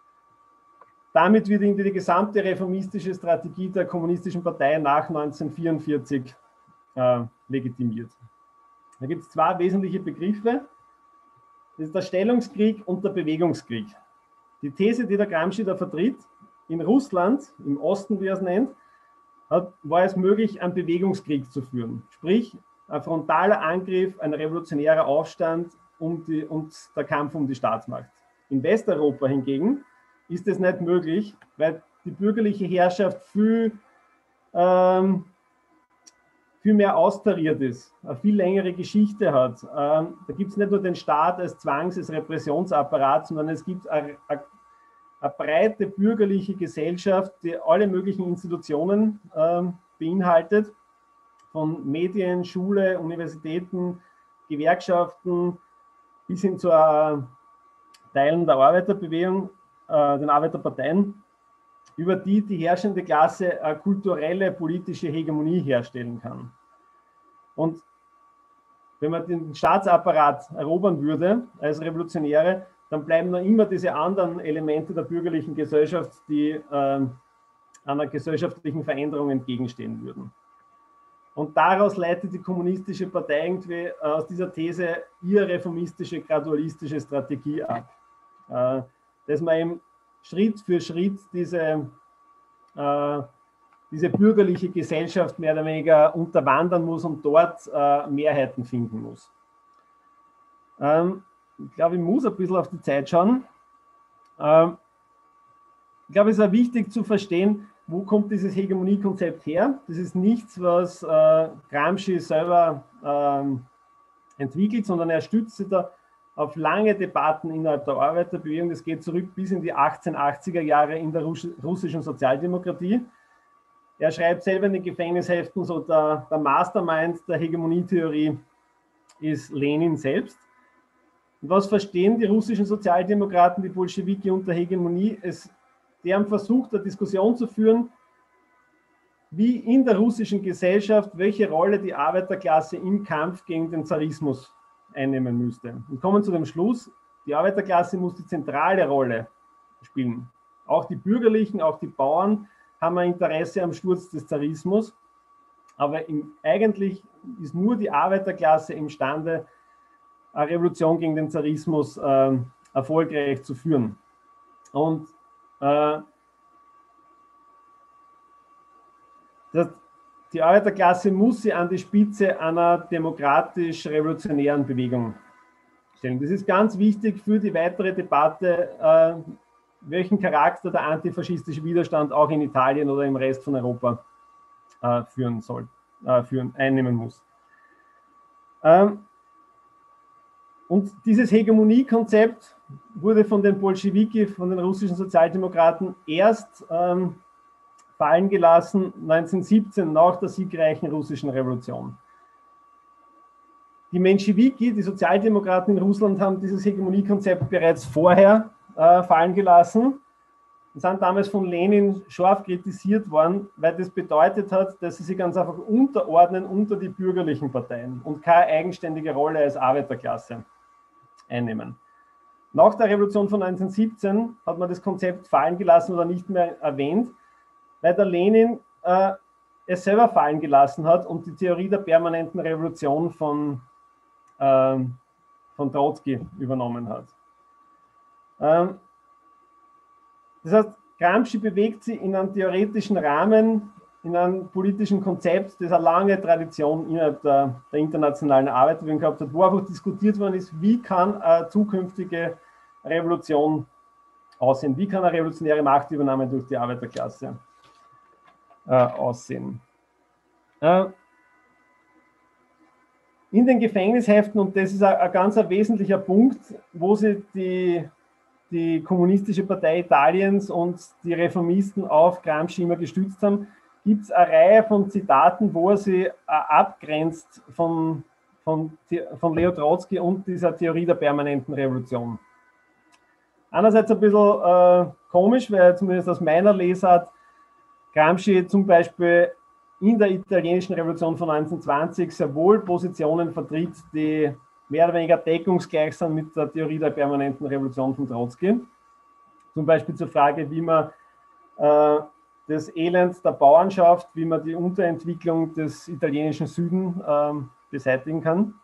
damit wird irgendwie die gesamte reformistische Strategie der Kommunistischen Partei nach neunzehnhundertvierundvierzig äh, legitimiert. Da gibt es zwei wesentliche Begriffe. Das ist der Stellungskrieg und der Bewegungskrieg. Die These, die der Gramsci da vertritt, in Russland, im Osten, wie er es nennt, hat, war es möglich, einen Bewegungskrieg zu führen. Sprich, ein frontaler Angriff, ein revolutionärer Aufstand um die, und der Kampf um die Staatsmacht. In Westeuropa hingegen ist es nicht möglich, weil die bürgerliche Herrschaft viel, ähm, viel mehr austariert ist, eine viel längere Geschichte hat. Ähm, da gibt es nicht nur den Staat als Zwangs-, als Repressionsapparat, sondern es gibt eine, eine, eine breite bürgerliche Gesellschaft, die alle möglichen Institutionen ähm, beinhaltet, von Medien, Schule, Universitäten, Gewerkschaften bis hin zu äh, Teilen der Arbeiterbewegung, äh, den Arbeiterparteien, über die die herrschende Klasse eine kulturelle, politische Hegemonie herstellen kann. Und wenn man den Staatsapparat erobern würde als Revolutionäre, dann bleiben noch immer diese anderen Elemente der bürgerlichen Gesellschaft, die äh, einer gesellschaftlichen Veränderung entgegenstehen würden. Und daraus leitet die Kommunistische Partei irgendwie äh, aus dieser These ihre reformistische, gradualistische Strategie ab. Äh, dass man eben Schritt für Schritt diese, äh, diese bürgerliche Gesellschaft mehr oder weniger unterwandern muss und dort äh, Mehrheiten finden muss. Ähm, ich glaube, ich muss ein bisschen auf die Zeit schauen. Ähm, ich glaube, es ist auch wichtig zu verstehen, wo kommt dieses Hegemoniekonzept her? Das ist nichts, was äh, Gramsci selber ähm, entwickelt, sondern er stützt sich da auf lange Debatten innerhalb der Arbeiterbewegung. Das geht zurück bis in die achtzehnhundertachtziger Jahre in der russischen Sozialdemokratie. Er schreibt selber in den Gefängnisheften, so der, der Mastermind der Hegemonietheorie ist Lenin selbst. Und was verstehen die russischen Sozialdemokraten, die Bolschewiki unter Hegemonie? Es Die haben versucht, eine Diskussion zu führen, wie in der russischen Gesellschaft, welche Rolle die Arbeiterklasse im Kampf gegen den Zarismus einnehmen müsste. Und kommen zu dem Schluss, die Arbeiterklasse muss die zentrale Rolle spielen. Auch die Bürgerlichen, auch die Bauern haben ein Interesse am Sturz des Zarismus, aber im, eigentlich ist nur die Arbeiterklasse imstande, eine Revolution gegen den Zarismus äh, erfolgreich zu führen. Und Das, die Arbeiterklasse muss sie an die Spitze einer demokratisch-revolutionären Bewegung stellen. Das ist ganz wichtig für die weitere Debatte, äh, welchen Charakter der antifaschistische Widerstand auch in Italien oder im Rest von Europa äh, führen soll, äh, führen, einnehmen muss. Ähm, und dieses Hegemoniekonzept wurde von den Bolschewiki, von den russischen Sozialdemokraten erst ähm, fallen gelassen neunzehnhundertsiebzehn nach der siegreichen russischen Revolution. Die Menschewiki, die Sozialdemokraten in Russland, haben dieses Hegemoniekonzept bereits vorher äh, fallen gelassen und sind damals von Lenin scharf kritisiert worden, weil das bedeutet hat, dass sie sich ganz einfach unterordnen unter die bürgerlichen Parteien und keine eigenständige Rolle als Arbeiterklasse einnehmen. Nach der Revolution von neunzehnhundertsiebzehn hat man das Konzept fallen gelassen oder nicht mehr erwähnt, weil der Lenin äh, es selber fallen gelassen hat und die Theorie der permanenten Revolution von, äh, von Trotzki übernommen hat. Ähm, das heißt, Gramsci bewegt sich in einem theoretischen Rahmen, in einem politischen Konzept, das eine lange Tradition innerhalb der, der internationalen Arbeiterbewegung gehabt hat, wo einfach diskutiert worden ist, wie kann eine zukünftige Revolution aussehen, wie kann eine revolutionäre Machtübernahme durch die Arbeiterklasse äh, aussehen. Äh, In den Gefängnisheften, und das ist ein, ein ganz ein wesentlicher Punkt, wo sie die, die Kommunistische Partei Italiens und die Reformisten auf Gramsci immer gestützt haben, gibt es eine Reihe von Zitaten, wo er sie äh, abgrenzt von, von, von Leo Trotzki und dieser Theorie der permanenten Revolution. Einerseits ein bisschen äh, komisch, weil zumindest aus meiner Lesart Gramsci zum Beispiel in der italienischen Revolution von neunzehnhundertzwanzig sehr wohl Positionen vertritt, die mehr oder weniger deckungsgleich sind mit der Theorie der permanenten Revolution von Trotzki. Zum Beispiel zur Frage, wie man äh, das Elend der Bauernschaft, wie man die Unterentwicklung des italienischen Süden äh, beseitigen kann.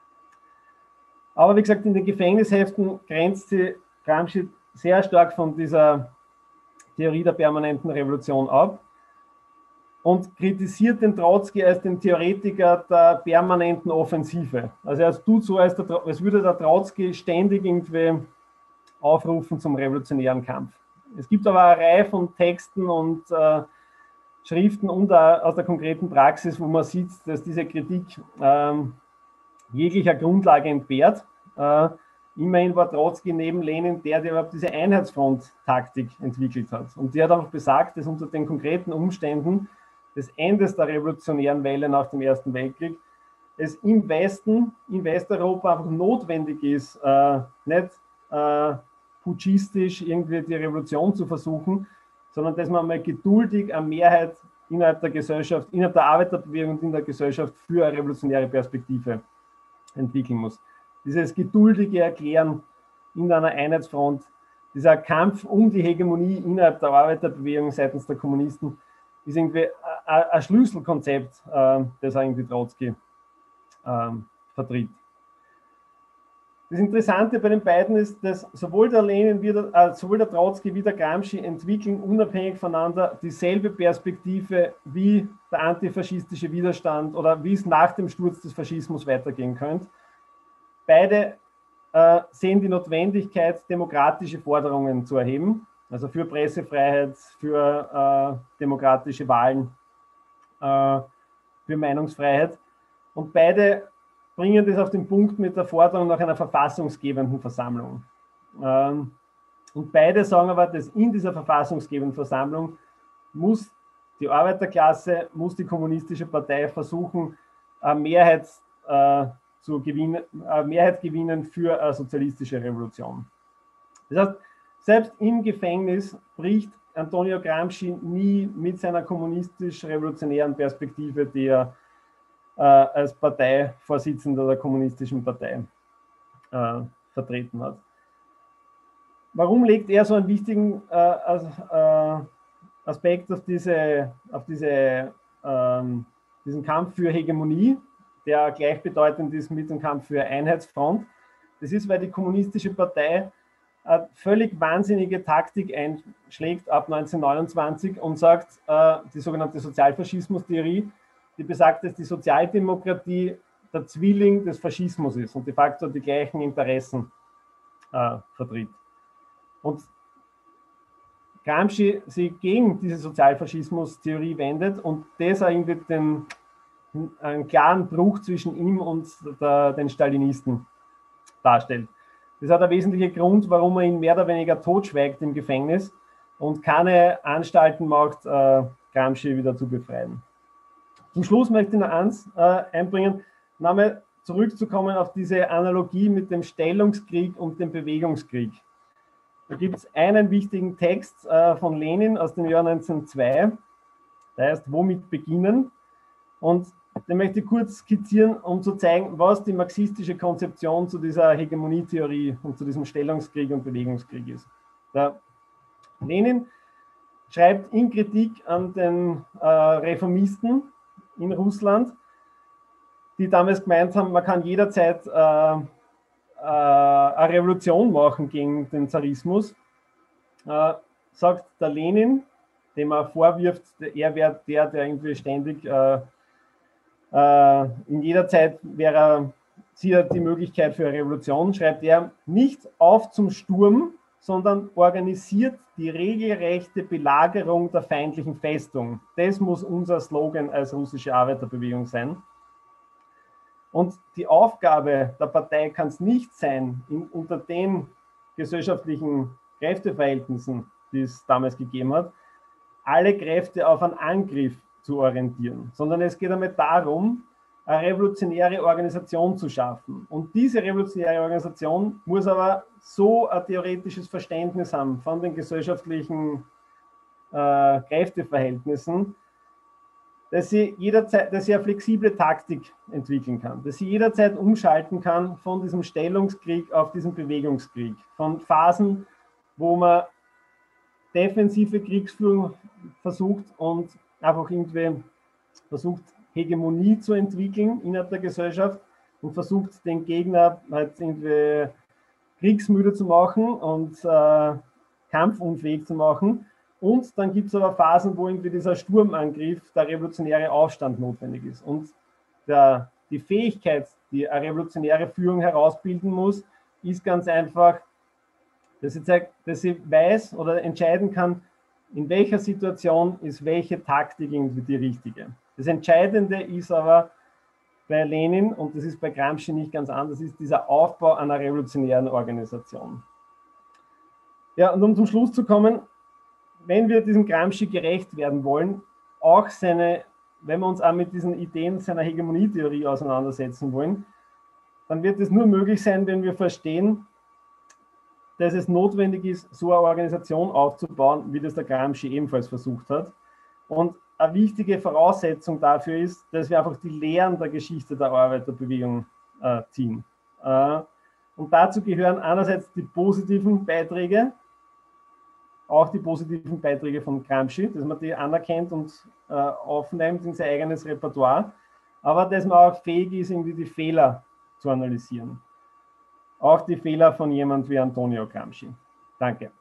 Aber wie gesagt, in den Gefängnisheften grenzt sie Gramsci sehr stark von dieser Theorie der permanenten Revolution ab und kritisiert den Trotzki als den Theoretiker der permanenten Offensive. Also er tut so, als, der, als würde der Trotzki ständig irgendwie aufrufen zum revolutionären Kampf. Es gibt aber eine Reihe von Texten und äh, Schriften und auch aus der konkreten Praxis, wo man sieht, dass diese Kritik äh, jeglicher Grundlage entbehrt. Äh, immerhin war Trotzki neben Lenin der, der überhaupt diese Einheitsfront-Taktik entwickelt hat. Und die hat auch besagt, dass unter den konkreten Umständen des Endes der revolutionären Welle nach dem Ersten Weltkrieg es im Westen, in Westeuropa einfach notwendig ist, äh, nicht äh, putschistisch irgendwie die Revolution zu versuchen, sondern dass man mal geduldig eine Mehrheit innerhalb der Gesellschaft, innerhalb der Arbeiterbewegung und in der Gesellschaft für eine revolutionäre Perspektive entwickeln muss. Dieses geduldige Erklären in einer Einheitsfront, dieser Kampf um die Hegemonie innerhalb der Arbeiterbewegung seitens der Kommunisten, ist irgendwie ein Schlüsselkonzept, äh, das irgendwie Trotzki äh, vertritt. Das Interessante bei den beiden ist, dass sowohl der Lenin wie der, äh, sowohl der Trotzki wie der Gramsci entwickeln unabhängig voneinander dieselbe Perspektive, wie der antifaschistische Widerstand oder wie es nach dem Sturz des Faschismus weitergehen könnte. Beide äh, sehen die Notwendigkeit, demokratische Forderungen zu erheben, also für Pressefreiheit, für äh, demokratische Wahlen, äh, für Meinungsfreiheit. Und beide bringen das auf den Punkt mit der Forderung nach einer verfassungsgebenden Versammlung. Ähm, und beide sagen aber, dass in dieser verfassungsgebenden Versammlung muss die Arbeiterklasse, muss die Kommunistische Partei versuchen, eine Mehrheit, äh, zu gewinnen, eine Mehrheit gewinnen für eine sozialistische Revolution. Das heißt, selbst im Gefängnis bricht Antonio Gramsci nie mit seiner kommunistisch-revolutionären Perspektive, die er äh, als Parteivorsitzender der Kommunistischen Partei äh, vertreten hat. Warum legt er so einen wichtigen äh, äh, Aspekt auf, diese, auf diese, äh, diesen Kampf für Hegemonie, der gleichbedeutend ist mit dem Kampf für Einheitsfront? Das ist, weil die Kommunistische Partei eine völlig wahnsinnige Taktik einschlägt ab neunzehnhundertneunundzwanzig und sagt, äh, die sogenannte Sozialfaschismus-Theorie, die besagt, dass die Sozialdemokratie der Zwilling des Faschismus ist und de facto die gleichen Interessen äh, vertritt. Und Gramsci sich gegen diese Sozialfaschismus-Theorie wendet und das irgendwie den, einen klaren Bruch zwischen ihm und der, den Stalinisten darstellt. Das hat ein wesentlicher Grund, warum er ihn mehr oder weniger totschweigt im Gefängnis und keine Anstalten macht, äh, Gramsci wieder zu befreien. Zum Schluss möchte ich noch eins äh, einbringen, nochmal zurückzukommen auf diese Analogie mit dem Stellungskrieg und dem Bewegungskrieg. Da gibt es einen wichtigen Text äh, von Lenin aus dem Jahr neunzehnhundertzwei, der heißt "Womit beginnen?" Und den möchte ich kurz skizzieren, um zu zeigen, was die marxistische Konzeption zu dieser Hegemonietheorie und zu diesem Stellungskrieg und Bewegungskrieg ist. Der Lenin schreibt in Kritik an den äh, Reformisten in Russland, die damals gemeint haben, man kann jederzeit äh, äh, eine Revolution machen gegen den Zarismus, äh, sagt der Lenin, dem er vorwirft, er wäre der, der irgendwie ständig äh, äh, in jeder Zeit wäre er, sieht er die Möglichkeit für eine Revolution, schreibt er, nicht auf zum Sturm, sondern organisiert die regelrechte Belagerung der feindlichen Festung. Das muss unser Slogan als russische Arbeiterbewegung sein. Und die Aufgabe der Partei kann es nicht sein, in, unter den gesellschaftlichen Kräfteverhältnissen, die es damals gegeben hat, alle Kräfte auf einen Angriff zu orientieren, sondern es geht damit darum, eine revolutionäre Organisation zu schaffen. Und diese revolutionäre Organisation muss aber so ein theoretisches Verständnis haben von den gesellschaftlichen äh, Kräfteverhältnissen, dass sie jederzeit, dass sie eine flexible Taktik entwickeln kann, dass sie jederzeit umschalten kann von diesem Stellungskrieg auf diesen Bewegungskrieg, von Phasen, wo man defensive Kriegsführung versucht und einfach irgendwie versucht, Hegemonie zu entwickeln innerhalb der Gesellschaft und versucht, den Gegner halt irgendwie kriegsmüde zu machen und äh, kampfunfähig zu machen. Und dann gibt es aber Phasen, wo irgendwie dieser Sturmangriff, der revolutionäre Aufstand notwendig ist. Und der, die Fähigkeit, die eine revolutionäre Führung herausbilden muss, ist ganz einfach, dass sie, zeigt, dass sie weiß oder entscheiden kann, in welcher Situation ist welche Taktik irgendwie die richtige. Das Entscheidende ist aber bei Lenin, und das ist bei Gramsci nicht ganz anders, ist dieser Aufbau einer revolutionären Organisation. Ja, und um zum Schluss zu kommen, wenn wir diesem Gramsci gerecht werden wollen, auch seine, wenn wir uns auch mit diesen Ideen seiner Hegemonietheorie auseinandersetzen wollen, dann wird es nur möglich sein, wenn wir verstehen, dass es notwendig ist, so eine Organisation aufzubauen, wie das der Gramsci ebenfalls versucht hat. Und eine wichtige Voraussetzung dafür ist, dass wir einfach die Lehren der Geschichte der Arbeiterbewegung äh, ziehen. Äh, und dazu gehören einerseits die positiven Beiträge, auch die positiven Beiträge von Gramsci, dass man die anerkennt und äh, aufnimmt in sein eigenes Repertoire, aber dass man auch fähig ist, irgendwie die Fehler zu analysieren. Auch die Fehler von jemand wie Antonio Gramsci. Danke.